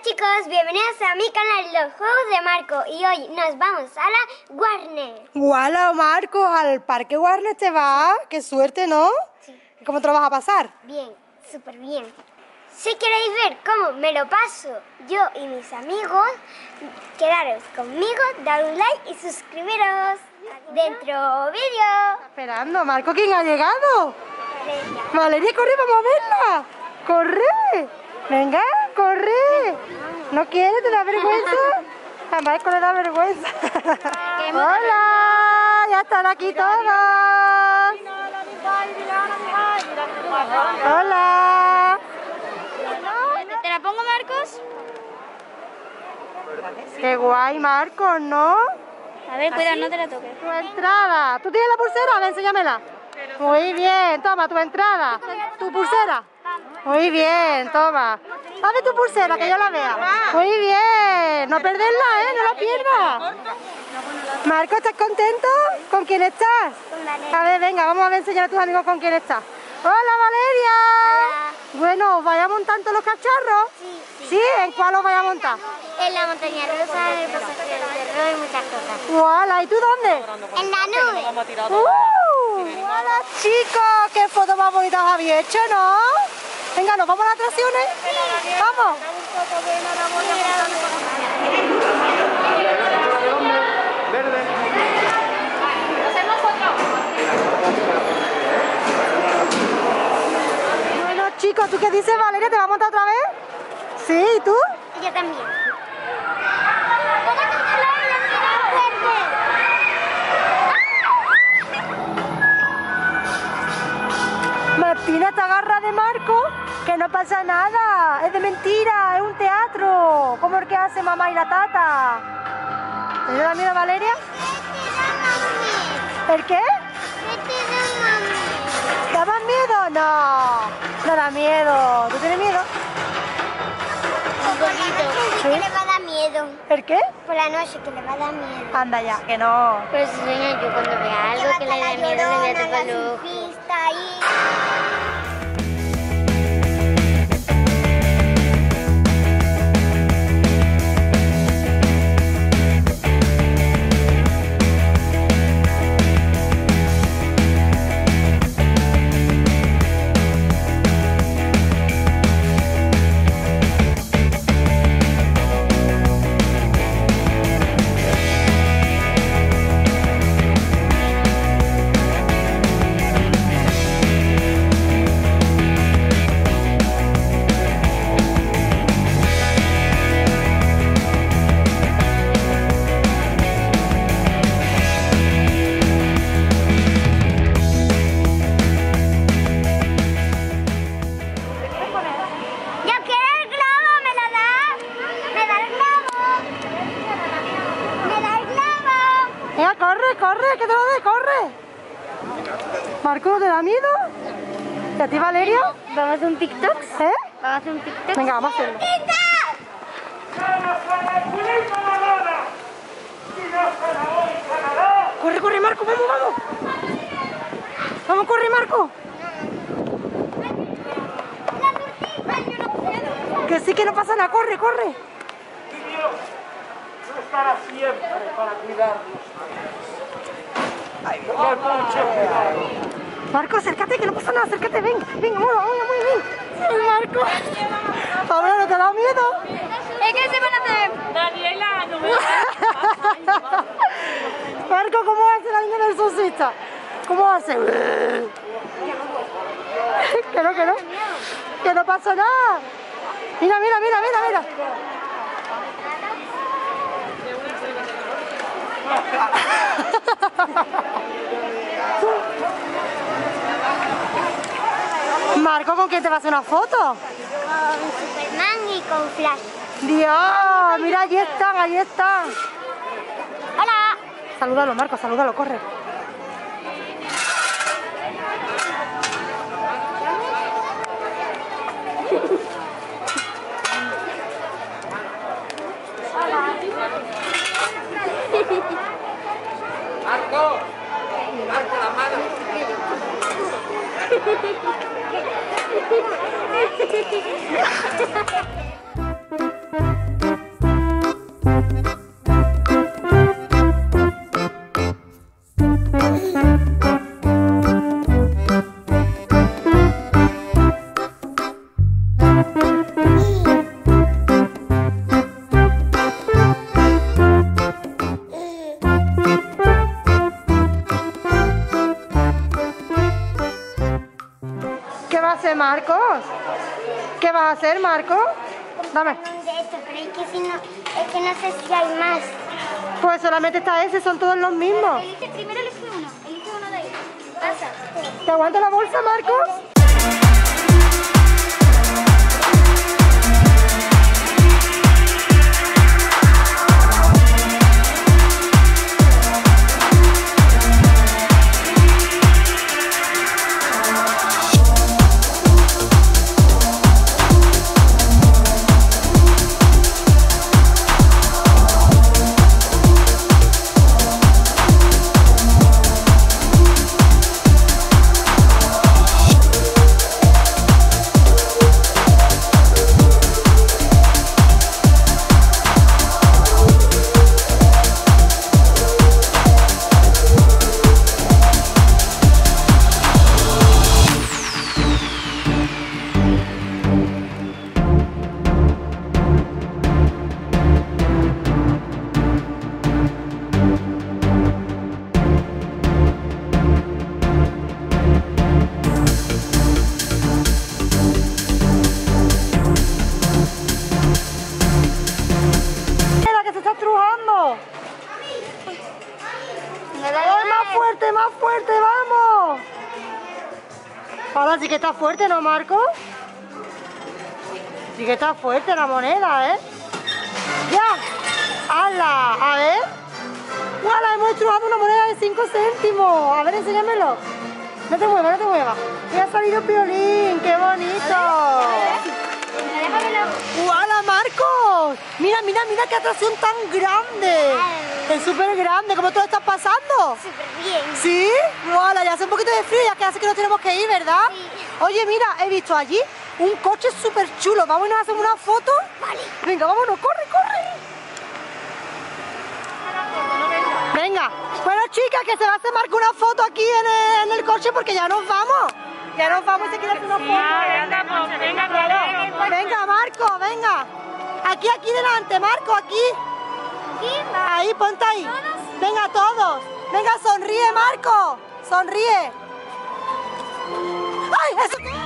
Hola chicos, bienvenidos a mi canal Los Juegos de Marco y hoy nos vamos a la Warner. ¡Hola, Marco! ¿Al parque Warner te vas? ¡Qué suerte!, ¿no? Sí. ¿Cómo te lo vas a pasar? Bien, súper bien. Si queréis ver cómo me lo paso yo y mis amigos, quedaros conmigo, dar un like y suscribiros. Dentro vídeo. Esperando, Marco, ¿quién ha llegado? Valeria. Valeria, corre, vamos a verla. ¡Corre! Venga, corre. ¿No quieres? ¿Te da vergüenza? A Marco le da vergüenza. ¡Hola! ¡Ya están aquí todos! ¡Hola! ¿Te la pongo, Marcos? ¡Qué guay, Marcos!, ¿no? A ver, cuidado, no te la toques. Tu entrada. ¿Tú tienes la pulsera? A ver, enséñamela. Muy bien, toma tu entrada. ¿Tu pulsera? Muy bien, toma. Dame tu pulsera, que yo la vea. Muy bien. No perderla, ¿eh? No la pierdas. Marco, ¿estás contento? ¿Con quién estás? Con Valeria. A ver, venga, vamos a ver, enseñar a tus amigos con quién estás. ¡Hola, Valeria! Hola. Bueno, ¿os vais a montar todos los cacharros? Sí. ¿Sí? ¿En cuál os vais a montar? En la montaña rusa, en el pasajero del terror y muchas cosas. ¡Hola! ¿Y tú dónde? En la nube. ¡Hola, chicos! ¡Qué fotos más bonitas habéis hecho!, ¿no? Venga, ¿nos vamos a las atracciones? ¡Vamos! Bueno, chicos, ¿tú qué dices, Valeria? ¿Te vas a montar otra vez? ¿Sí? ¿Y tú? Y yo también. Martina, te agarra de Marco, que no pasa nada, es de mentira, es un teatro, como el que hace mamá y la tata. ¿Te da miedo, Valeria? ¿El qué? ¿Da más miedo? No, no da miedo. ¿Tú tienes miedo? Un poquito. ¿Sí? Que le va a dar miedo. ¿El qué? Por la noche, que le va a dar miedo. Anda ya, que no. Pero si sueño yo cuando vea algo que le da miedo, le voy a tapar los ojos. Corre, corre, que te lo dé, corre. Marco, ¿no te da miedo? ¿Y a ti, Valeria? ¿Vamos a hacer un TikTok? ¿Eh? ¿Vamos a hacer un TikTok? Venga, vamos a hacerlo. Corre, corre, Marco, vamos, vamos. Vamos, corre, Marco. Que sí, que no pasa nada, corre, corre. Y Dios no estará siempre para cuidarnos. Tener mucho cuidado. Marco, acércate, que no pasa nada, acércate, ven, ven, vamos, muy bien. Ay, Marco. Pablo, ¿no te da miedo? Es que se van a hacer. Daniela, no me Marco, ¿cómo hace la niña del exorcista? ¿Cómo hace? Que no, que no pasa nada. Mira, mira, mira, mira, mira. Marco, ¿con quién te vas a hacer una foto? Con Superman y con Flash. Dios, mira, allí están, allí están. Hola. Salúdalo, Marco, salúdalo, corre. Marco, Marco, la mano. a hacer, Marco? Dame. De esto, pero es que, si no, es que no sé si hay más. Pues solamente está ese, son todos los mismos. Primero elige uno de ellos. Pasa. ¿Te aguanta la bolsa, Marco? Más fuerte, vamos. Ahora sí que está fuerte, ¿no, Marco? Sí que está fuerte la moneda, ¿eh? ¡Ya! ¡Hala! A ver. ¡Hala! Hemos estrujado una moneda de 5 céntimos. A ver, enséñamelo. No te muevas, no te muevas. Y ha salido Piolín. ¡Qué bonito! ¡Hala, Marcos! Mira, mira, mira qué atracción tan grande. Es súper grande. ¿Cómo todo está pasando? Súper bien. ¿Sí? ¡Hala! Ya hace un poquito de frío, ya que hace que nos tenemos que ir, ¿verdad? Sí. Oye, mira, he visto allí un coche súper chulo. ¿Vamos y nos hacemos una foto? Vale. Venga, vámonos, corre, corre. Venga. Bueno, chicas, que se va a hacer Marco una foto aquí en el coche porque ya nos vamos. Ya nos vamos y se quiere hacer una foto. Venga, Marco, venga. Aquí, aquí delante, Marco, aquí. Ahí, ponte ahí. Venga, todos. Venga, sonríe, Marco. Sonríe. ¡Ay, eso!